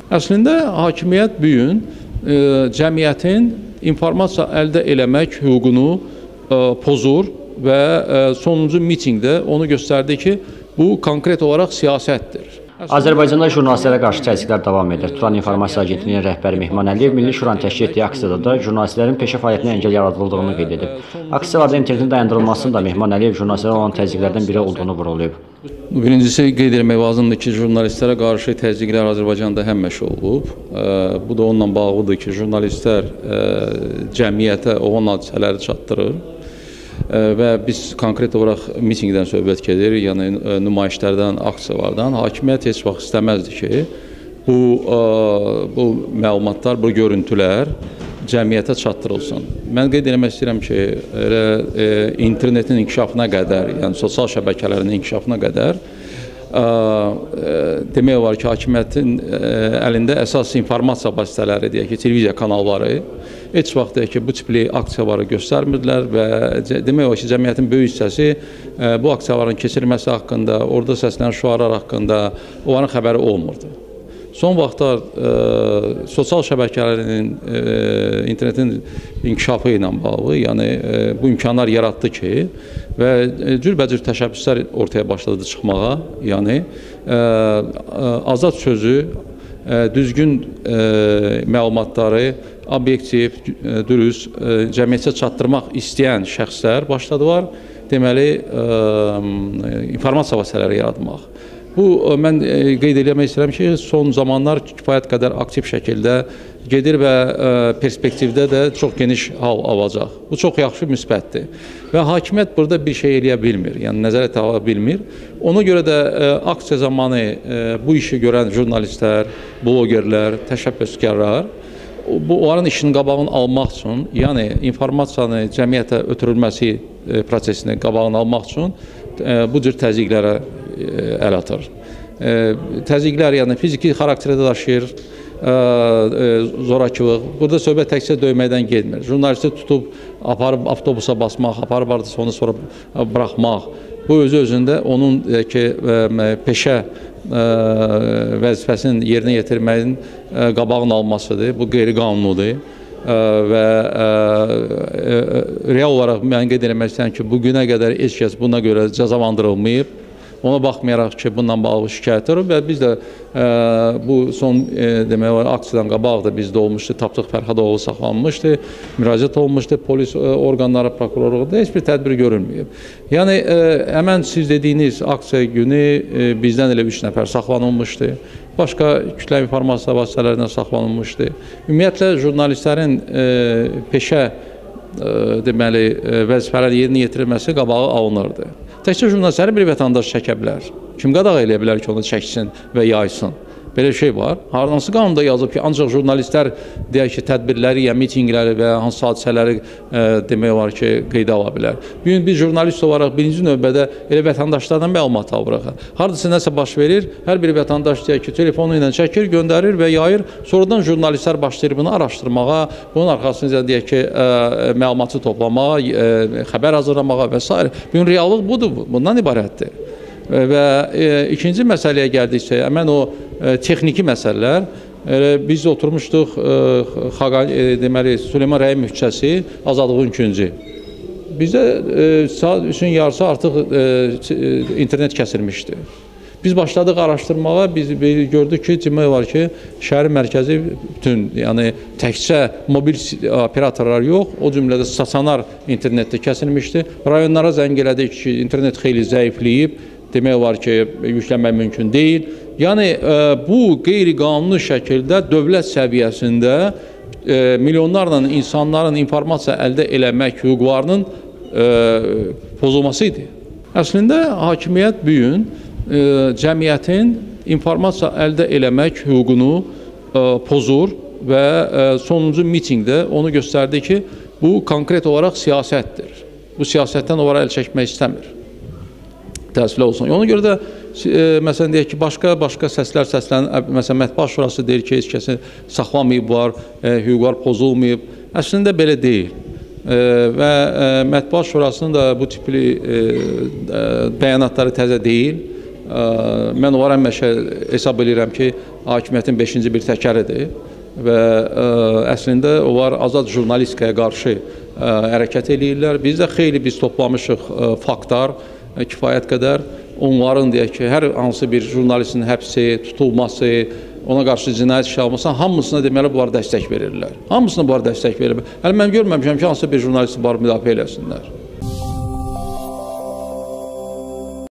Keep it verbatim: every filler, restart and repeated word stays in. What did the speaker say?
Əslində hakimiyyət bu gün e, cəmiyyətin informasiya əldə eləmək hüququnu e, pozur və e, sonuncu mitinqdə onu göstərdi ki, bu konkret olaraq siyasətdir. Azərbaycanda jurnalistlərə qarşı təzyiqlər davam edir. Turan İnformasiya Agentliyinin rəhbəri Mehman Əliyev Milli Şuranın təşkil etdiyi aksiyada da jurnalistlərin peşə fəaliyyətinə əngəl yaradıldığını qeyd edib. Aksiyalarda internetin dayandırılmasının da Mehman Əliyev jurnalistlərə olan təzyiqlərdən biri olduğunu vurğulayıb. Birincisi qeyd etmək lazımdır ki, jurnalistlərə qarşı təzyiqlər Azərbaycanda həmişə olub. Bu da onunla bağlıdır ki, jurnalistlər cəmiyyətə olan hadisələri çatdırır. Və biz konkret olaraq mitingdən söhbət gedir, yəni nümayişlərdən, aksiyalardan. Hakimiyyət heç vaxt istəməzdi ki, bu, bu məlumatlar, bu görüntülər cəmiyyətə çatdırılsın. Mən qeyd etmək istəyirəm ki, elə, e, internetin inkişafına qədər, yəni sosial şəbəkələrin inkişafına qədər e, demək olar ki, hakimiyyətin e, əlində əsas informasiya vasitələri, deyək ki, televiziya kanalları heç vaxt deyək ki, bu tipli aksiyaları göstərmirdilər və demək olar ki, cəmiyyətin böyük hissəsi e, bu aksiyaların keçirilməsi haqqında, orada səslənən şüarlar haqqında onların xəbəri olmurdu. Son vaxtlar e, sosial şəbəkələrin, e, internetin inkişafı ilə bağlı, yəni e, bu imkanlar yaratdı ki, və e, cürbəcür təşəbbüslər ortaya başladı çıxmağa, yəni e, azad sözü, e, düzgün e, məlumatları, obyektiv, e, dürüst, e, cəmiyyətə çatdırmaq istəyən şəxslər başladılar, deməli, e, informasiya vasitələri yaratmaq. Bu, mən qeyd etmək istəyirəm ki, son zamanlar kifayət qədər aktiv şəkildə gedir və perspektivdə də çox geniş hal alacaq. Bu çox yaxşı, müsbətdir. Və hakimiyyət burada bir şey eləyə bilmir, yəni nəzarət ala bilmir. Ona görə də aksiya zamanı bu işi görən jurnalistlər, blogerlər, təşəbbüskarlar, bu, onların işinin qabağını almaq üçün, yəni informasiyanı cəmiyyətə ötürülməsi prosesini qabağını almaq üçün bu cür təzyiqlərə əl atır. Təzyiqlər yəni fiziki xarakterdə daşıyır, zorakılıq. Burada söhbət təkcə döyməkdən getmir. Jurnalisti tutub, aparıb avtobusa basmaq, aparıb ardısı onu sonra buraxmaq. Bu özü-özündə onun ki, peşə vəzifəsinin yerinə yetirməyin qabağını almasıdır. Bu qeyri-qanunidir. Və real olaraq mən qeyd etmək istəyirəm ki, bugünə qədər heç kəs buna görə cəzalandırılmayıb. Ona baxmayaraq ki, bundan bağlı şikayətlər və biz də e, bu son e, demək olar aksiyadan qabaq da bizdə olmuşdu, Tapdıq Fərhadoğlu saxlanmışdı, müraciət olmuşdu, polis e, orqanları, prokurorluqda heç bir tədbir görülməyib. Yəni e, həmən siz dediyiniz aksiya günü e, bizdən elə üç nəfər saxlanılmışdı, başqa kütləvi informasiya vasitələrindən saxlanılmışdı. Ümumiyyətlə jurnalistlərin e, peşə e, deməli e, vəzifələri yerinə yetirilməsi qabağı alınırdı. Təkcə jurnalistləri bir vətəndaş çəkə bilər. Kim qadağan eləyə bilər ki, onu çəksin və yaysın? Belə şey var. Hansı qanunda yazıb ki, ancaq jurnalistlər deyək ki, tədbirləri, ya mitinqləri və hansı hadisələri e, demək olar ki, qeydə ala bilər. Bugün biz jurnalist olaraq birinci növbədə elə vətəndaşlardan məlumat alırıq. Hardasa nəsə baş verir, hər bir vətəndaş deyək ki, telefonu ilə çəkir, göndərir və yayır. Sonradan jurnalistlər başlayır bunu araşdırmağa, bunun arxasında deyək ki, e, məlumatı toplamağa, e, xəbər hazırlamağa və s. Bugün reallıq budur, bundan ibarətdir. Və e, ikinci məsələyə gəldikcə, həmən o e, texniki məsələlər, e, biz oturmuşduq e, Xaqan, e, deməli, Süleyman Rəhimov küçəsi, Azadlığın ikinci. Bizdə e, saat üçün yarısı artıq e, internet kəsilmişdi. Biz başladıq araşdırmağa, biz gördük ki, demək var ki, şəhərin mərkəzi bütün, yəni təkcə mobil operatorlar yox, o cümlədə stasionar internetdə kəsilmişdi. Rayonlara zəng elədik ki, internet xeyli zəifləyib, demək var ki, yüklənmək mümkün deyil. Yəni, bu qeyri-qanuni şəkildə dövlət səviyyəsində milyonlarla insanların informasiya əldə eləmək hüquqlarının pozulması idi. Əslində, hakimiyyət bu gün cəmiyyətin informasiya əldə eləmək hüququnu pozur və sonuncu mitinqdə onu göstərdi ki, bu konkret olaraq siyasətdir. Bu siyasətdən onlara əl çəkmək istəmir. Təəssüflər olsun. Ona görə də, e, məsələn, deyək ki, başqa-başqa səslər səslənir. Məsələn, Mətbuat Şurası deyir ki, heç kəsi saxlamayıblar, e, hüquqlar pozulmayıb. Əslində belə deyil. E, və e, Mətbuat Şurasının da bu tipli e, e, bəyanatları təzə deyil. mən onlara həmişə hesab edirəm ki, hakimiyyətin beşinci bir təkəridir və ə, əslində onlar azad jurnalistikaya qarşı ə, hərəkət eləyirlər. Biz də xeyli biz toplamışıq ə, faktlar, ə, kifayət qədər. Onların deyək ki, hər hansı bir jurnalistin həbsi, tutulması, ona qarşı cinayət işi almasına hamısına deməli bunlar dəstək verirlər. Hamısına bunlar dəstək verirlər. Hələ mən görməmişəm ki, hansı bir jurnalisti bunları müdafiə eləsinlər.